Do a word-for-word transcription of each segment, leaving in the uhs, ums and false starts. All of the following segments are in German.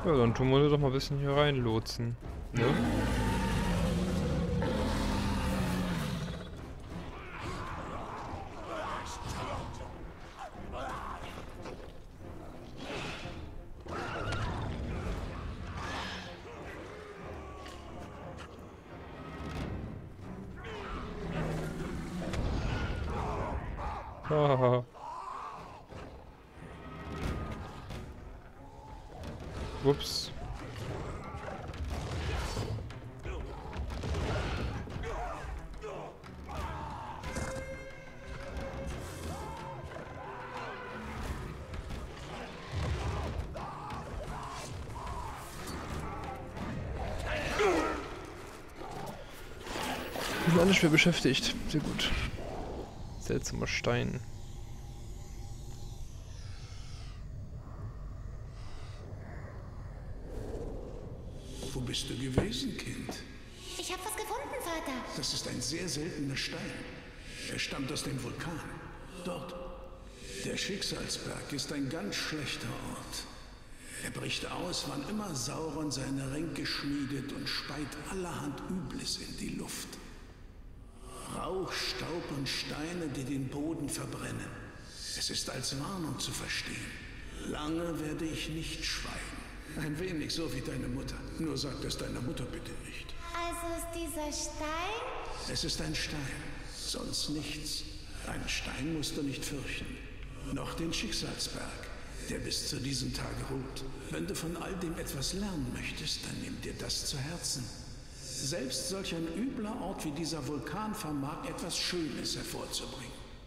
Ja, dann tun wir doch mal ein bisschen hier reinlotsen. Ne? Haha. Ups. Wir sind alle schwer beschäftigt. Sehr gut. Seltsamer Stein. Wo bist du gewesen, Kind? Ich habe was gefunden, Vater. Das ist ein sehr seltener Stein. Er stammt aus dem Vulkan. Dort. Der Schicksalsberg ist ein ganz schlechter Ort. Er bricht aus, wann immer Sauron seine Ränke schmiedet und speit allerhand Übles in die Luft. Rauch, Staub und Steine, die den Boden verbrennen. Es ist als Warnung zu verstehen. Lange werde ich nicht schweigen. Ein wenig so wie deine Mutter. Nur sag das deiner Mutter bitte nicht. Also ist dieser Stein? Es ist ein Stein, sonst nichts. Einen Stein musst du nicht fürchten. Noch den Schicksalsberg, der bis zu diesem Tage ruht. Wenn du von all dem etwas lernen möchtest, dann nimm dir das zu Herzen. Selbst solch ein übler Ort wie dieser Vulkan vermag etwas Schönes hervorzubringen.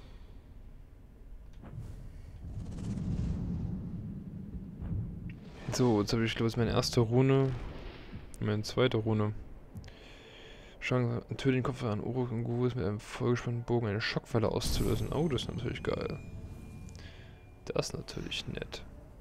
So, jetzt habe ich, glaube ich, meine erste Rune. Meine zweite Rune. Chance, töte den Kopf an Uruk und Gurus mit einem vollgespannten Bogen eine Schockwelle auszulösen. Oh, das ist natürlich geil. Das ist natürlich nett.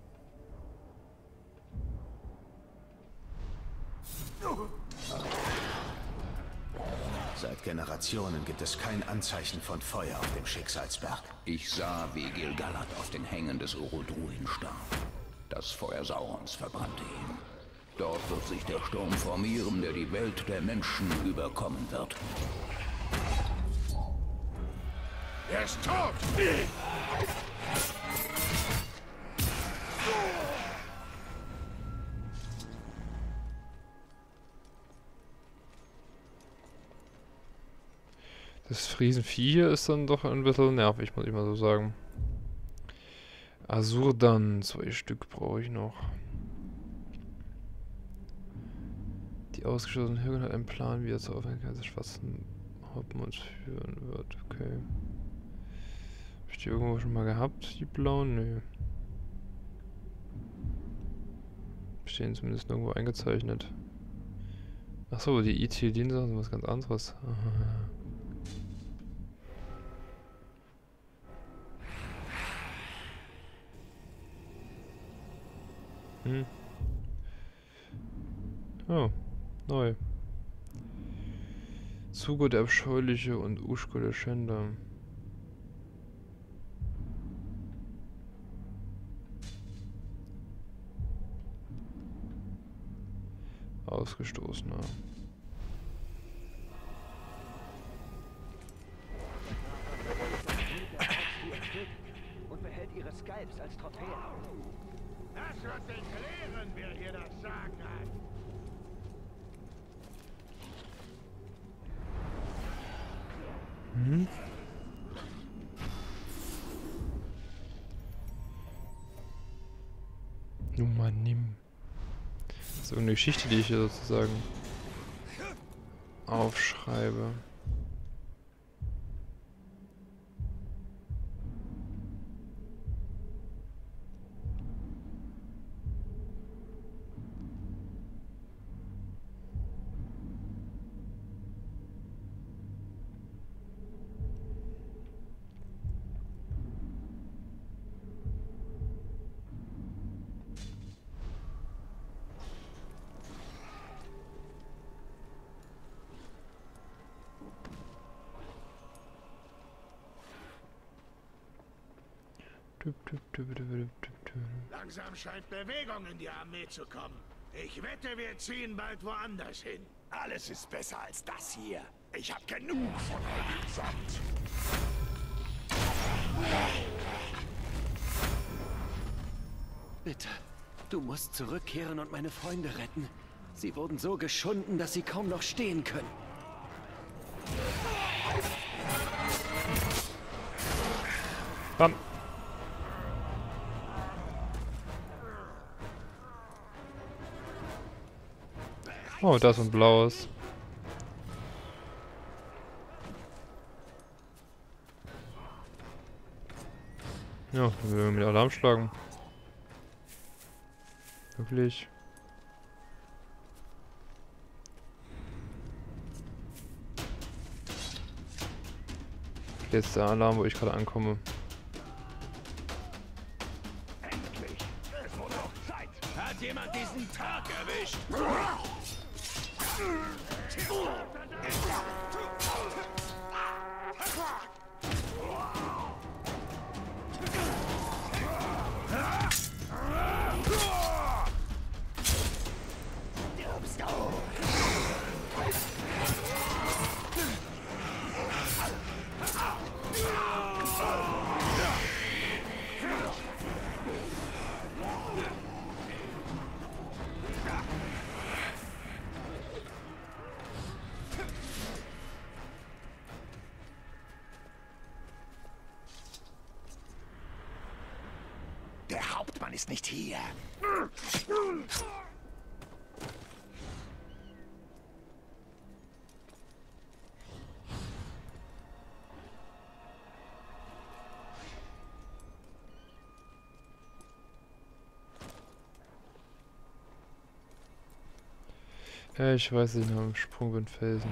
Seit Generationen gibt es kein Anzeichen von Feuer auf dem Schicksalsberg. Ich sah, wie Gil-galad auf den Hängen des Orodruin starb. Das Feuer Saurons verbrannte ihn. Dort wird sich der Sturm formieren, der die Welt der Menschen überkommen wird. Er ist tot! Das Riesenvieh hier ist dann doch ein bisschen nervig, muss ich mal so sagen. Azurdan, zwei Stück brauche ich noch. Die ausgeschlossene Hügel hat einen Plan, wie er zur Aufmerksamkeit des schwarzen Hauptmanns führen wird. Okay. Hab ich die irgendwo schon mal gehabt, die blauen? Nö. Stehen zumindest irgendwo eingezeichnet. Achso, die Ithildin-Sachen sind was ganz anderes. Hm. Oh, neu. Zugo der Abscheuliche und Uschko der Schänder. Ausgestoßener. Und behält ihre Skalps als Trophäe. Das wird sich klären, wer hier das Sagen hat. Mhm. Nummer nimm. Das ist irgendeine Geschichte, die ich hier sozusagen aufschreibe. Düpp, düpp, düpp, düpp, düpp, düpp. Langsam scheint Bewegung in die Armee zu kommen. Ich wette, wir ziehen bald woanders hin. Alles ist besser als das hier. Ich hab genug von all dem Sand. Bitte, du musst zurückkehren und meine Freunde retten. Sie wurden so geschunden, dass sie kaum noch stehen können. Bam. Oh, da ist ein blaues. Ja, dann will wir mit Alarm schlagen. Wirklich. Jetzt der Alarm, wo ich gerade ankomme. Endlich! Es wurde auch Zeit! Hat jemand diesen Tag erwischt? Der Hauptmann ist nicht hier. Ja, ich weiß nicht, am Sprungwindfelsen.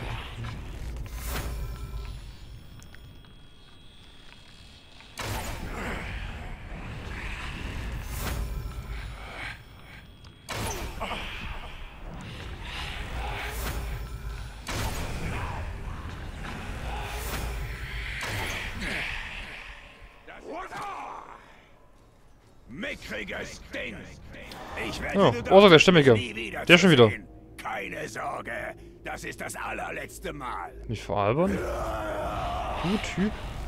Mickriges Ding! Ich wette, Oh, du darfst Orso, der Stimmige. nie wieder Der schon wieder. sehen. Keine Sorge, das ist das allerletzte Mal. Nicht veralbern? Du Typ.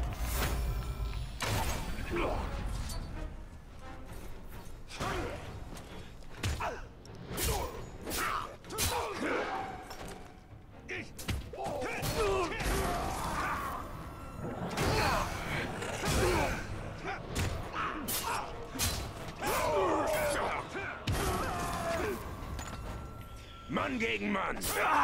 Mann gegen Mann.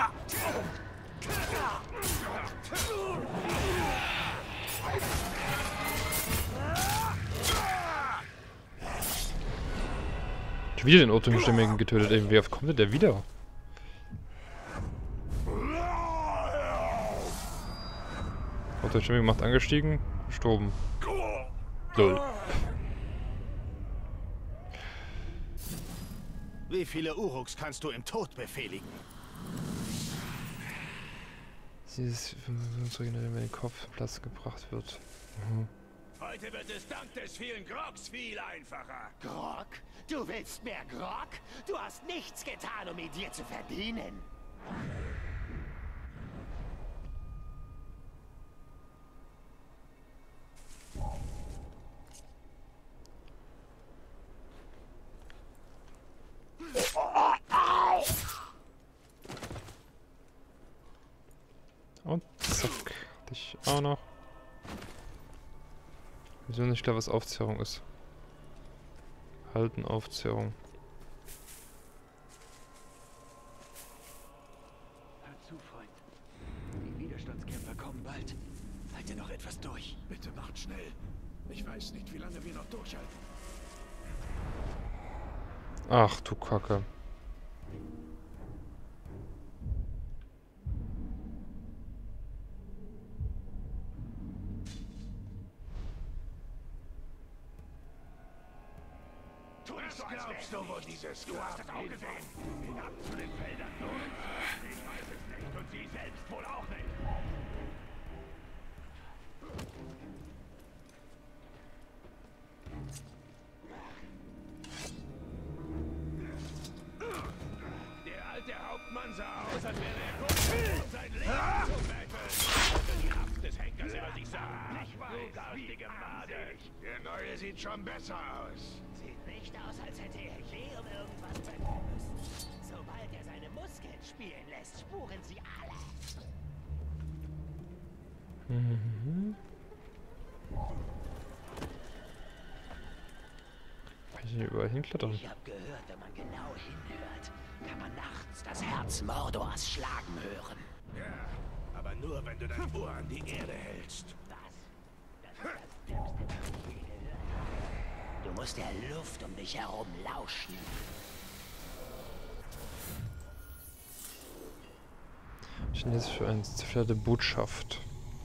Schon wieder den Otto-Stimmigen getötet. Ey, wie oft kommt denn der wieder? Otto-Stimmige macht angestiegen, gestorben. Lol. Wie viele Uruks kannst du im Tod befehligen? Dieses zurück, wenn der Kopf auf Platz gebracht wird. Mhm. Heute wird es dank des vielen Grogs viel einfacher. Grog? Du willst mehr Grog? Du hast nichts getan, um ihn dir zu verdienen. Und zack. Dich auch noch. Ich weiß nicht klar, was Aufzehrung ist. Halten, Aufzehrung. Hör zu, Freund. Die Widerstandskämpfer kommen bald. Halte noch etwas durch. Bitte macht schnell. Ich weiß nicht, wie lange wir noch durchhalten. Ach du Kacke. Was glaubst du, wo dieses Du hast es auch gesehen. Hinab zu den Feldern durch. Ich weiß es nicht und sie selbst wohl auch nicht. Der neue sieht schon besser aus. Sieht nicht aus, als hätte er je um irgendwas bitten müssen. Sobald er seine Muskeln spielen lässt, spuren sie alle. Mhm. Kann ich hier überall hinklettern? Ich habe gehört, wenn man genau hinhört, kann man nachts das Herz Mordors schlagen hören. Ja, aber nur, wenn du dein Ohr an die Erde hältst. Was? Das ist das Dümmste, was ich je gehört habe. Du musst der Luft um dich herum lauschen. Was ist denn jetzt für eine zerstörte Botschaft?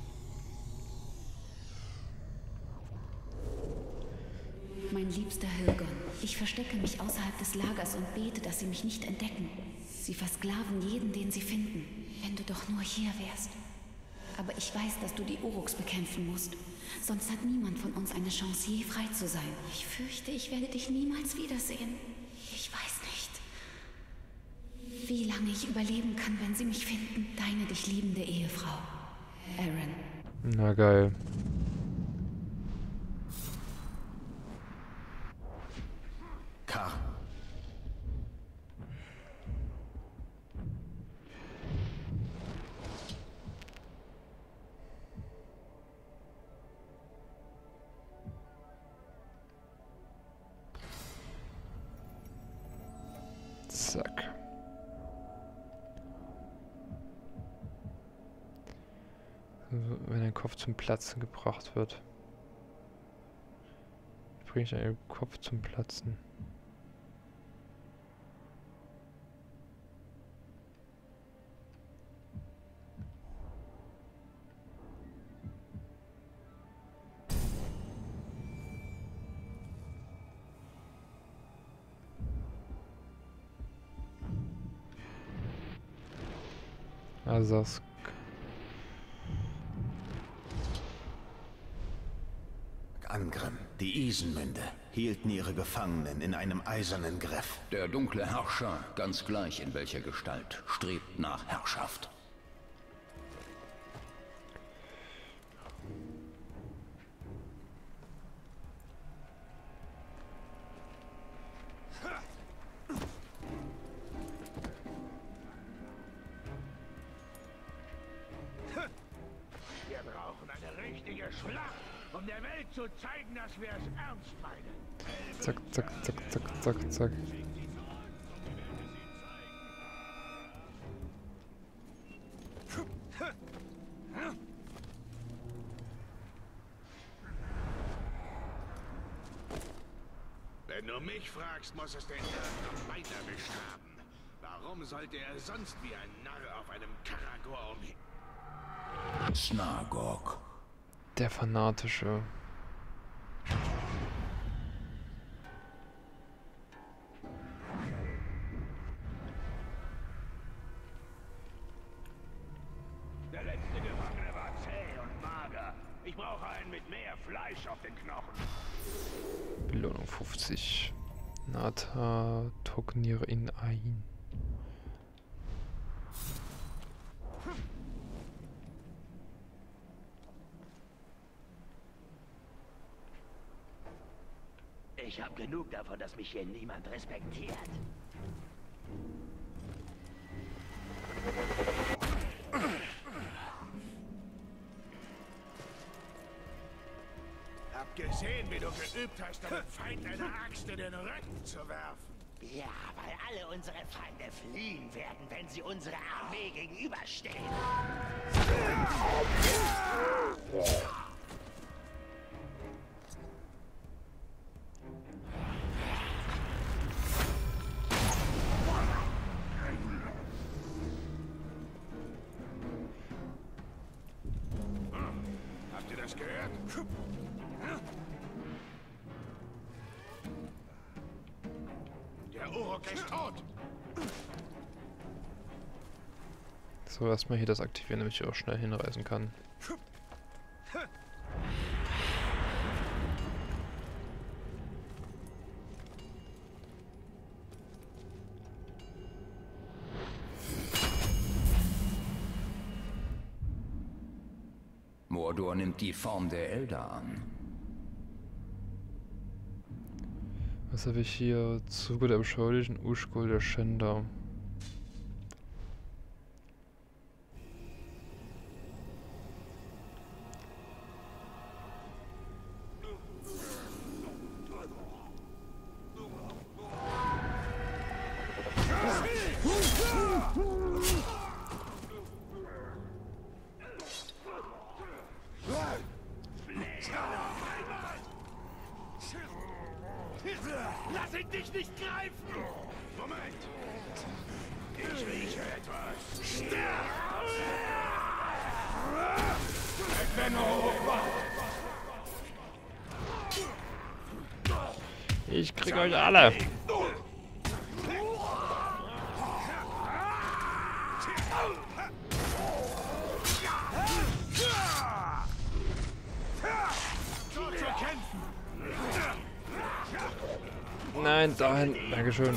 Mein liebster Hilgon, ich verstecke mich außerhalb des Lagers und bete, dass sie mich nicht entdecken. Sie versklaven jeden, den sie finden. Wenn du doch nur hier wärst. Aber ich weiß, dass du die Uruks bekämpfen musst. Sonst hat niemand von uns eine Chance, je frei zu sein. Ich fürchte, ich werde dich niemals wiedersehen. Ich weiß nicht, wie lange ich überleben kann, wenn sie mich finden. Deine dich liebende Ehefrau, Aaron. Na geil. Kar. Zack. Also, wenn ein Kopf zum Platzen gebracht wird. Bringe ich einen Kopf zum Platzen. Asask. Angrim, die Isenmünde, hielten ihre Gefangenen in einem eisernen Griff. Der dunkle Herrscher, ganz gleich in welcher Gestalt, strebt nach Herrschaft. Wir brauchen eine richtige Schlacht, um der Welt zu zeigen, dass wir es ernst meinen. Zack, zack, zack, zack, zack, zack. Wenn du mich fragst, muss es den Irren am Bein erwischt haben. Warum sollte er sonst wie ein Narr auf einem Karagor umhin? Snargog. Der Fanatische. Der letzte Gefangene war zäh und mager. Ich brauche einen mit mehr Fleisch auf den Knochen. Belohnung fünfzig. Nata Tognir in ein. Ich habe genug davon, dass mich hier niemand respektiert. Hab gesehen, wie du geübt hast, deinem Feind eine Axt in den Rücken zu werfen. Ja, weil alle unsere Feinde fliehen werden, wenn sie unserer Armee gegenüberstehen. Habt ihr das gehört? Der Uruk ist tot. So, erstmal hier das aktivieren, damit ich auch schnell hinreisen kann. Mordor nimmt die Form der Elder an. Was habe ich hier? Zuge der beschaulichen Uschkul der Schänder. Lass ihn dich nicht greifen! Moment! Ich rieche etwas. Sterb! Ich krieg euch alle! Nein, dahin. Dankeschön.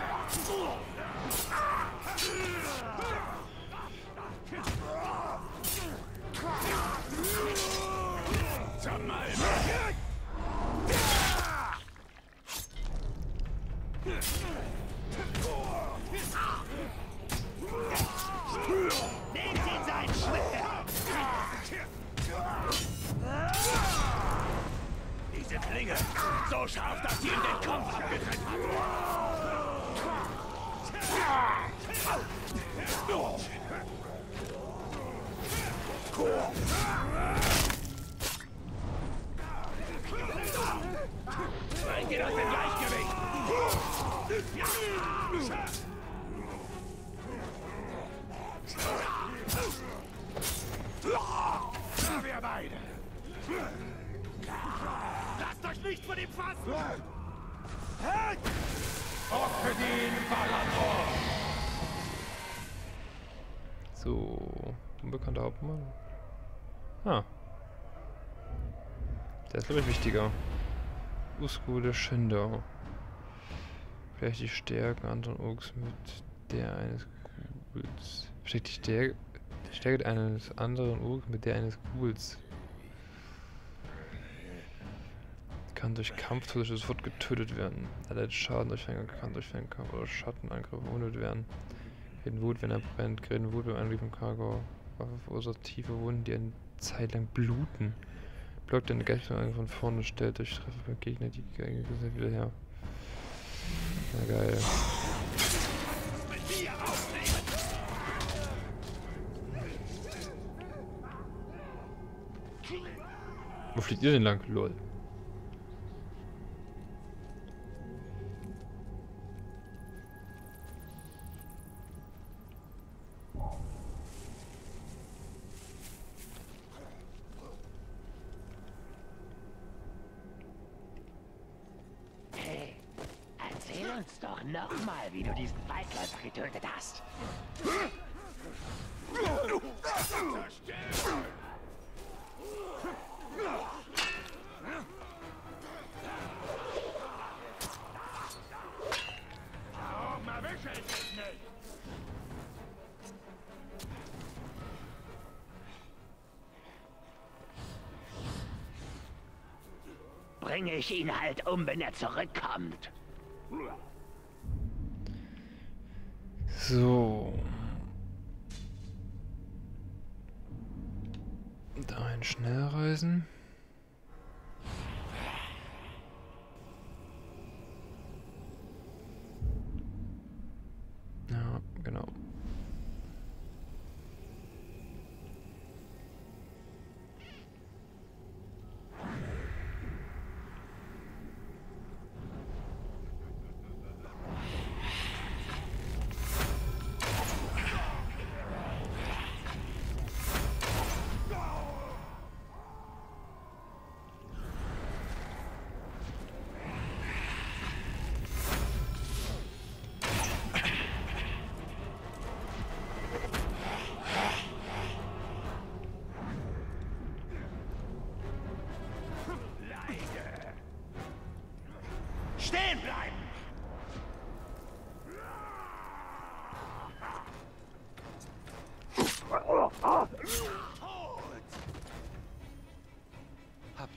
Nehmt ihn sein Schwert! Diese Klinge, so scharf, dass sie ihm den Kopf abgetrennt hat. Bringt ihn aus dem Gleichgewicht! Wir beide! Lasst euch nicht von ihm fassen! Opfer den Valador! So, unbekannter Hauptmann. Ah. Der ist, glaube ich, wichtiger. Uschkul der Schänder. Vielleicht die Stärken anderen Orks mit der eines Ghouls. Versteckt die Stärke, die Stärke eines anderen Orks mit der eines Ghouls. Kann durch Kampftode sofort getötet werden. Erleidet Schaden durch Fernkampf, kann durch Fernkampf oder Schattenangriff verwundet werden. Reden Wut, wenn er brennt. Reden Wut beim Angriff im Cargo. Waffe verursacht tiefe Wunden, die eine Zeit lang bluten. Blockt eine Geistungsangriff von vorne und stellt durch Treffer beim Gegner die geeignete Gesundheit wieder her. Na geil. Wo fliegt ihr denn lang? Lol. Hey, erzähl uns doch nochmal, wie du diesen Waldläufer getötet hast. Warum erwische ich dich nicht? Bringe ich ihn halt um, wenn er zurückkommt. So. Dahin schnell reisen. Ja, genau. Stehen bleiben!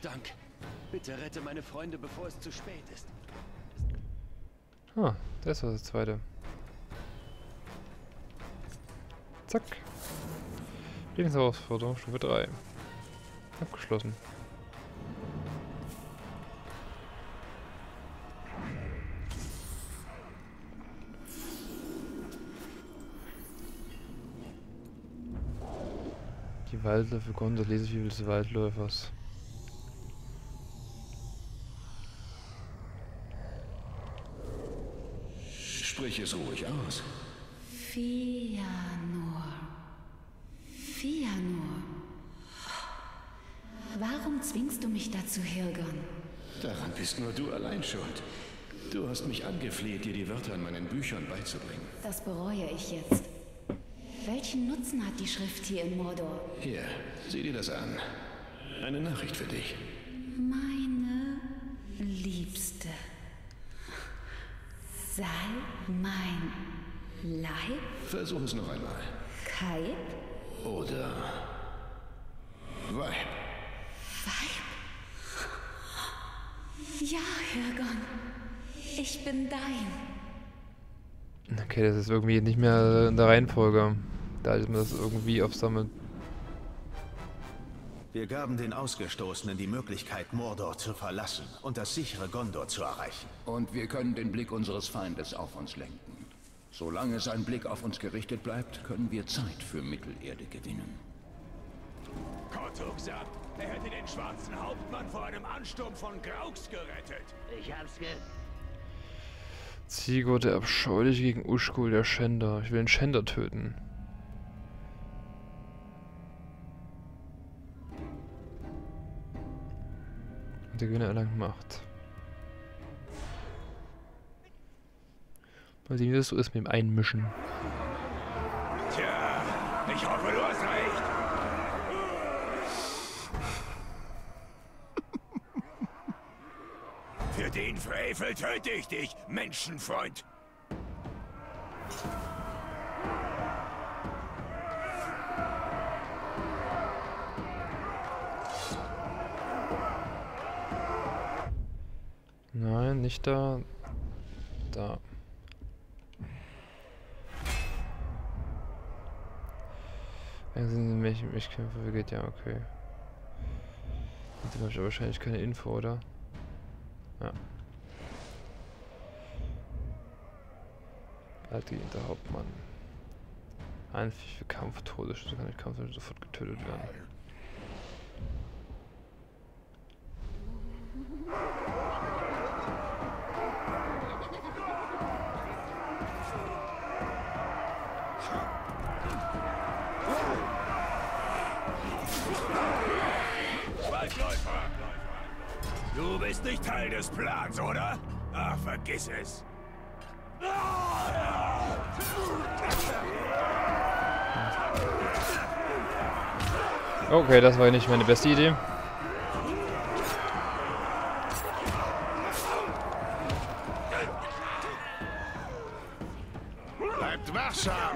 Dank. Bitte rette meine Freunde, bevor es zu spät ist. Ah, das war das zweite. Zack. Lieblingsherausforderung Stufe drei. Abgeschlossen. Die Waldläufe Gondor, Lesefibel des Waldläufers. Sprich es ruhig aus. Fëanor. Fëanor. Warum zwingst du mich dazu, Hirgon? Daran bist nur du allein schuld. Du hast mich angefleht, dir die Wörter in meinen Büchern beizubringen. Das bereue ich jetzt. Welchen Nutzen hat die Schrift hier in Mordor? Hier, sieh dir das an. Eine Nachricht für dich. Meine Liebste. Sei mein Leib? Versuch es noch einmal. Kaib? Oder Weib. Weib? Ja, Hirgon. Ich bin dein. Okay, das ist irgendwie nicht mehr in der Reihenfolge. Da ist mir das irgendwie aufsammelt. Wir gaben den Ausgestoßenen die Möglichkeit, Mordor zu verlassen und das sichere Gondor zu erreichen. Und wir können den Blick unseres Feindes auf uns lenken. Solange sein Blick auf uns gerichtet bleibt, können wir Zeit für Mittelerde gewinnen. Kortuk sagt, er hätte den schwarzen Hauptmann vor einem Ansturm von Graux gerettet. Ich hab's ge... Ziegor der Abscheuliche gegen Ushkul der Schänder. Ich will den Schänder töten. Der Gewinner erlangt Macht. Mal sehen, wie das so ist mit dem Einmischen. Tja, ich hoffe, du hast recht. Für den Frevel töte ich dich, Menschenfreund. Nein, nicht da. Da. Dann sind mich, mich Kämpfer vergeht, ja, okay. Mit dem habe ich aber wahrscheinlich keine Info, oder? Ja. Altgedienter Hauptmann. Einfähig für Kampftode, so kann ich Kampf sofort getötet werden. Du bist nicht Teil des Plans, oder? Ach, vergiss es. Okay, das war nicht meine beste Idee. Bleibt wachsam!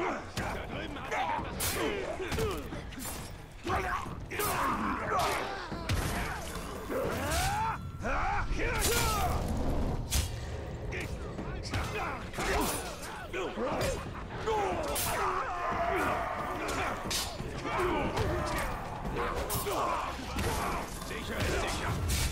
Sicher ist sicher.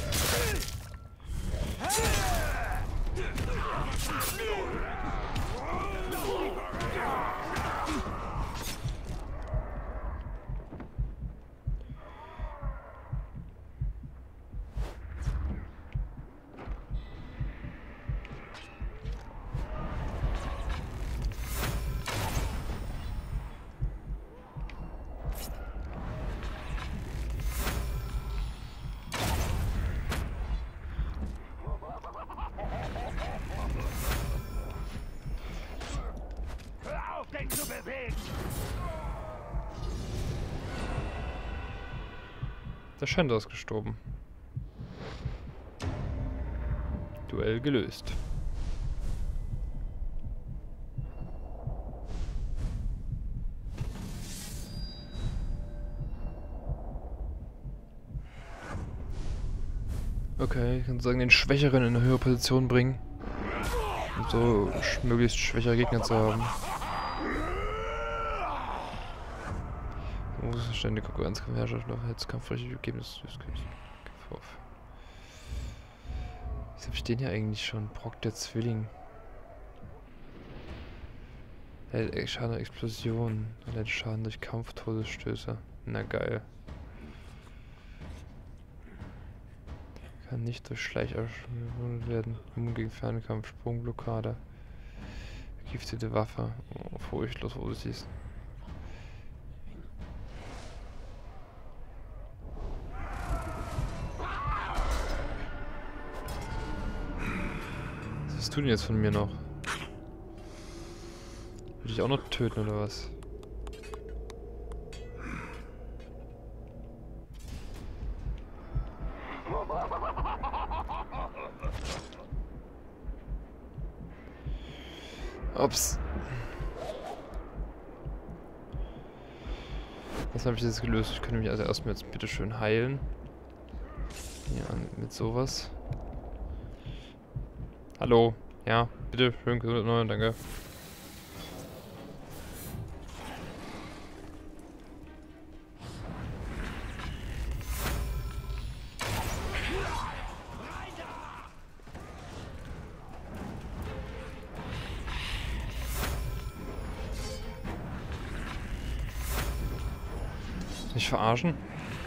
Zu bewegen. Der Schänder ist gestorben. Duell gelöst. Okay, ich kann sagen, den Schwächeren in eine höhere Position bringen. Um so sch möglichst schwächere Gegner zu haben. Wo ist ständige Konkurrenzkampf, Herrschaft, noch Hetzkampf, richtig Ergebnis. Wieso habe ich den ja eigentlich schon? Brock der Zwilling. Leidet Schaden durch Explosionen. Leidet Schaden durch Kampf, Todesstöße. Na geil. Kann nicht durch Schleicherschwund werden. Immun gegen Fernkampf, Sprungblockade. Vergiftete Waffe. Oh, furchtlos, wo du siehst. Was tun die jetzt von mir noch? Will ich auch noch töten oder was? Ups. Was habe ich jetzt gelöst? Ich könnte mich also erstmal jetzt bitte schön heilen. Ja, mit sowas. Hallo. Ja, bitte schön gesund, neun, danke. Nicht verarschen?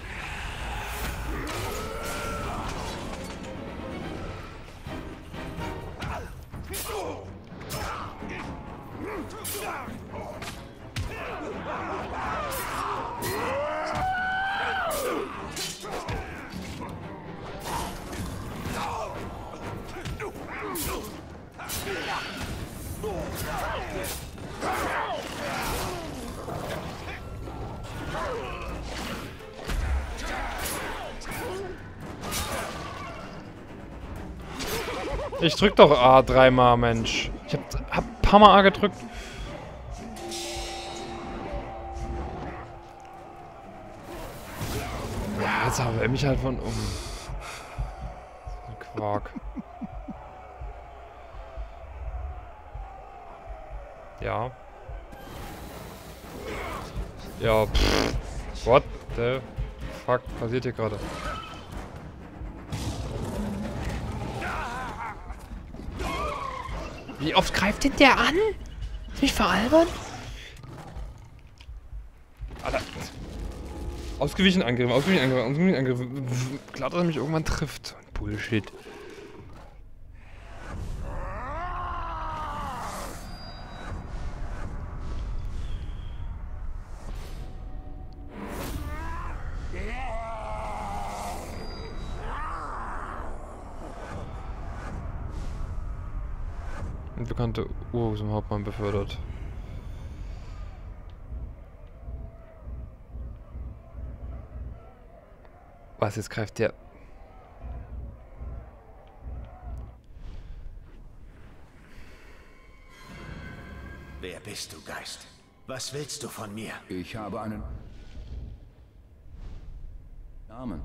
Ich drück doch A dreimal, Mensch. Ich hab, hab ein paar Mal A gedrückt. Ja, jetzt habe ich mich halt von um. So ein Quark. Ja. Ja, pff. What the fuck passiert hier gerade? Wie oft greift denn der an? Ist mich veralbern? Alter. Ausgewichen Angriff, ausgewichen Angriff, ausgewichen Angriff. Klar, dass er mich irgendwann trifft. Bullshit. Bekannte Uhr zum Hauptmann befördert. Was, jetzt greift der... Wer bist du, Geist? Was willst du von mir? Ich habe einen Namen.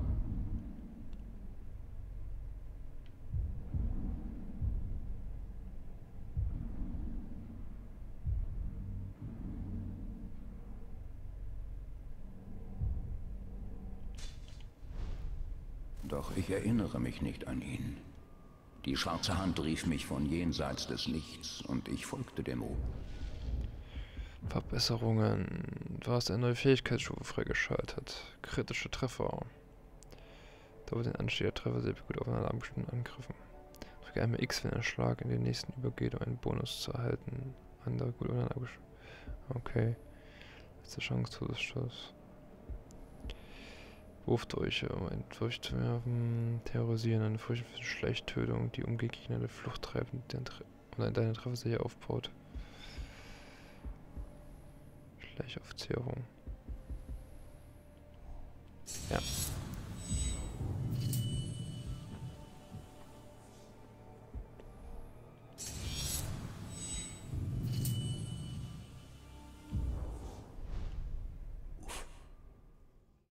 Doch ich erinnere mich nicht an ihn. Die schwarze Hand rief mich von jenseits des Lichts und ich folgte dem Ruf. Verbesserungen. Du hast eine neue Fähigkeitsstufe freigeschaltet. Kritische Treffer. Da wird ein anstehender Treffer sehr gut auf einen alarmbestimmten Angriffen. Drücke einmal X, wenn ein Schlag in den nächsten übergeht, um einen Bonus zu erhalten. Andere gut auf einen abgeschlossen. Okay. Letzte Chance, Todesstoß. Wurfdurche, um einen durchzuwerfen. Terrorisieren, eine Furcht für Schleichtötung, die Umgegner in der Flucht treibt und deine Trefferserie aufbaut. Schleichaufzehrung. Ja.